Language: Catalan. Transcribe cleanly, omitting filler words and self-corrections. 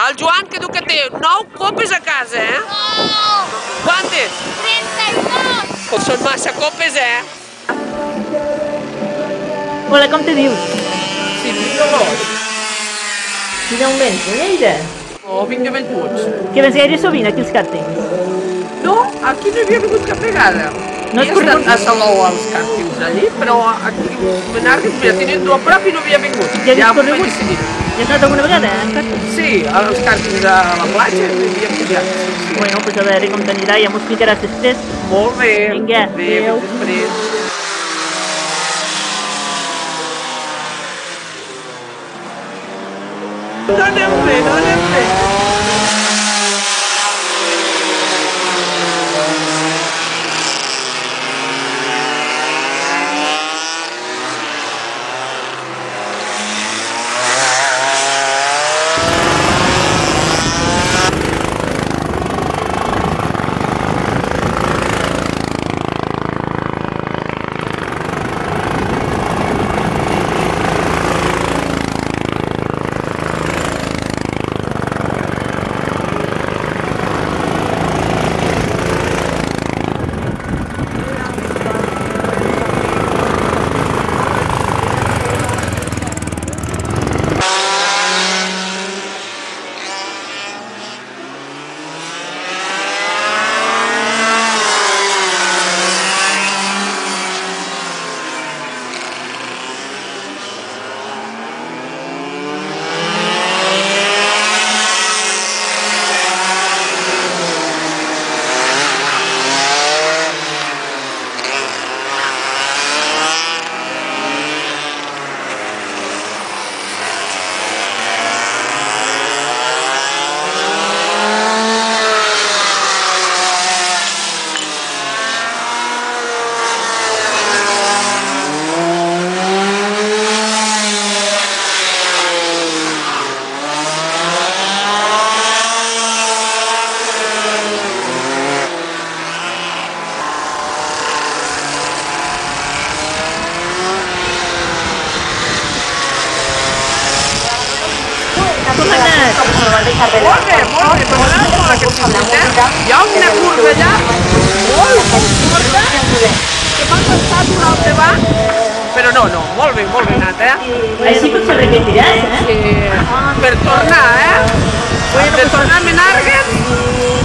El Joan, que diu que té 9 copes a casa, eh? Quantes? 32! Són massa copes, eh? Hola, com te dius? Sí, vinc de l'os. I d'on vens, de Lleida? Oh, vinc de Bellpuig. Que vens gaire sovint aquí als càrtings? No, aquí no havia vingut cap vegada. No has He estat corregut? a Salou als càrtings allí, però aquí Menàrguens, mira, tenint a prop i no havia vingut. Ja havies m'ho vaig corregut? decidir. Ja has anat alguna vegada, als càrtings? Sí, als càrtings a la platja hi havia pujat. Sí. Bueno, pues a veure com t'anirà, ja m'ho explicaràs després. Molt bé. Vinga, adéu. adéu. Fins després. No anem bé, no anem bé. Com ha anat? Molt bé, m'agrada molt aquest circuit, eh? Hi ha una curva allà molt curta que m'ha costat un alt davant, però no, molt bé anat, eh? Així potser repetiràs, eh? Per tornar, eh? De tornar a Menàrguens